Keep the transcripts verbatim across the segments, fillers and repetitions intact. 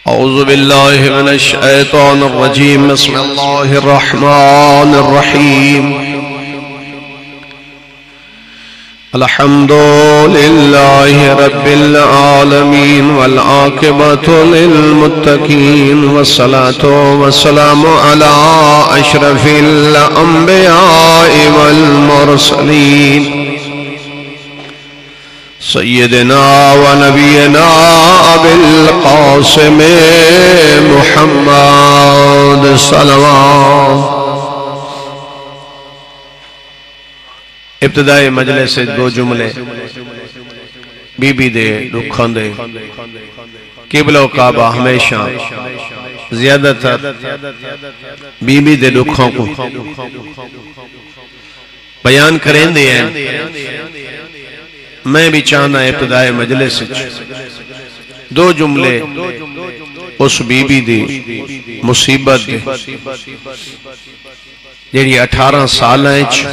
اعوذ باللہ من الشیطان الرجیم بسم اللہ الرحمن الرحیم الحمد للہ رب العالمین والعاقبۃ للمتقین والصلاة والسلام علی اشرف الانبیاء والمرسلین سیدنا و نبینا ابی القاسم محمد صلوات. ابتدائی مجلس سے دو جملے بی بی دے دکھان دے قبلہ و کعبہ ہمیشہ زیادہ تر بی بی دے دکھان کو بیان کریں دے ہیں. میں بھی چاہنا ابتدائی مجلس دو جملے اس بی بی دی مصیبت دے جیڑی اٹھارہ سال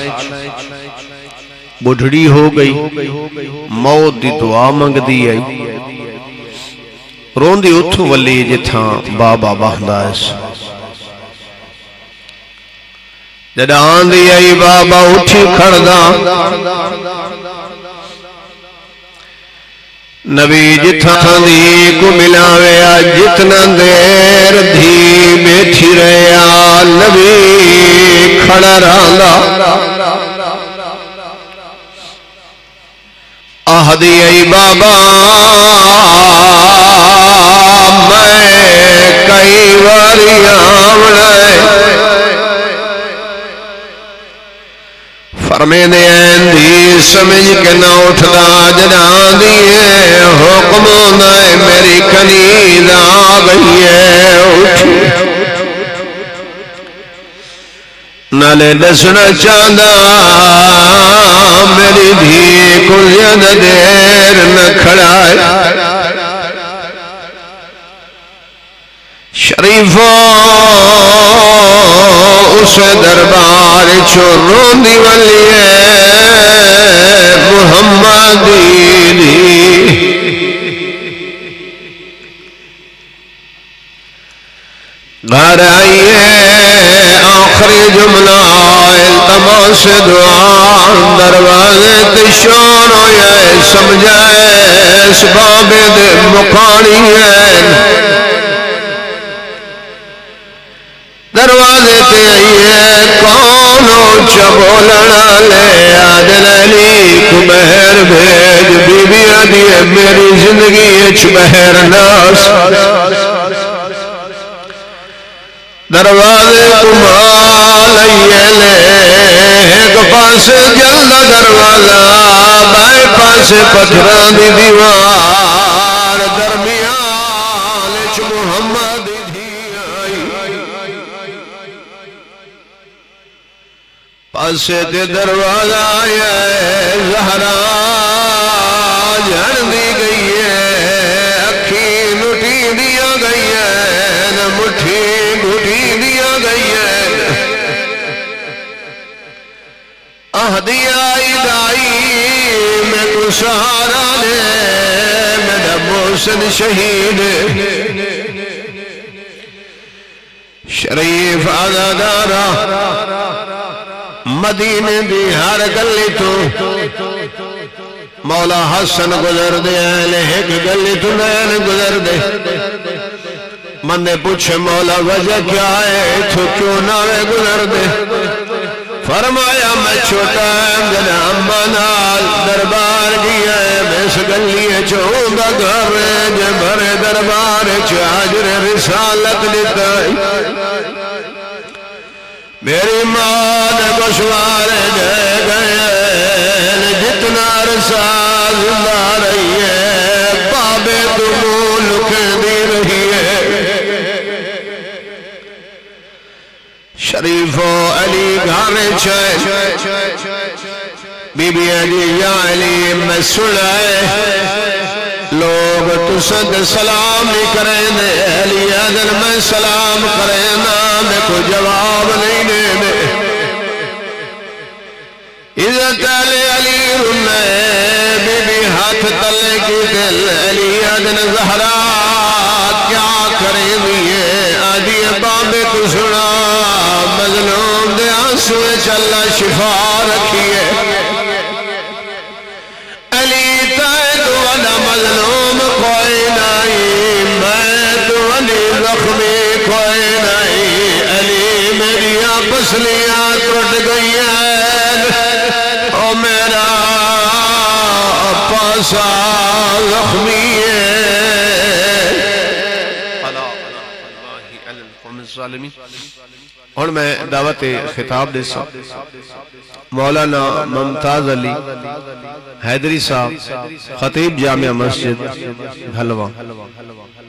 بڑھڑی ہو گئی موت دی دعا منگ دی آئی رون دی اتھو ولی جتھاں بابا باہدہ اس جدان دی آئی بابا اٹھی کھڑدا نبی جتھاں دی کو ملاویا جتنا دیر دھی بیٹھی رہیا نبی کھڑا رہندا آہدی ای بابا میں کئی واری آمڑے فرمے دے اندھی سمجھ کے نہ اٹھدا جدان دیئے حکم دائے میری کنید آگئی ہے اٹھی نالے دسنا چاہدا میری دھی کو زیادہ دیر نہ کھڑائے شریفوں اس دربار چھوڑوں دی ولی محمدی دی گھر آئیے آخری جملہ التماس دعا دروازے تشور ہوئے سمجھائے اسباب دے مقانی ہے دروازے تے آئیے کونوں چبولنا لے آدل علی کو بہر بھیج بی بی آدھیے میری زندگی اچھ بہر ناس دروازے کو مال آئیے لے ایک پاس جلد دروازہ بائے پاس پتھران دی دیوار درمیان اچھ محمد پاسے دے دروازہ آئے زہرا جھڑ دی گئی ہے اکھی نٹی دیا گئی ہے مٹھی گھٹی دیا گئی ہے آہدی آئی دائی میں کو سہارا لے میرا محسن شہید شریف آزادارہ مدینے دی ہر گلی تو مولا حسن گزر دے اہل ایک گلی تو نین گزر دے مندے پوچھے مولا وجہ کیا ہے تو کیوں ناوے گزر دے فرمایا میں چھوٹا ہے جنہ امبا نال دربار گیا ہے میں اس گلی چھوڑا گھر جے بھرے دربار چاجر رسالت لیتا ہے میری ماں نے گوشوارے گئے گئے جتنا عرصہ زندہ رہی ہے بابے تمہوں لکھ دی رہی ہے شریف و علی گھانے چھائے بی بی علی یا علی میں سنائے لوگ تسد سلام نہیں کریں دے علی عدل میں سلام کریں نا میں کوئی جواب نہیں دے دے عزت علی علی انہیں بی بی ہاتھ تلے کی دل علی عدل زہرا کیا کریں دیئے آدھی بابے تو سنا مظلوم دے آنسوے چلا شفا رکھیے علی تائے تو انا مظلوم کوئی نہیں میں تو علی زخمی کوئی نہیں علی میری پسلیاں ٹوٹ گئی ہیں او میرا پاسا زخمی ہے اور میں دعوت خطاب دے سا مولانا ممتاز علی حیدری صاحب خطیب جامعہ مسجد حلوہ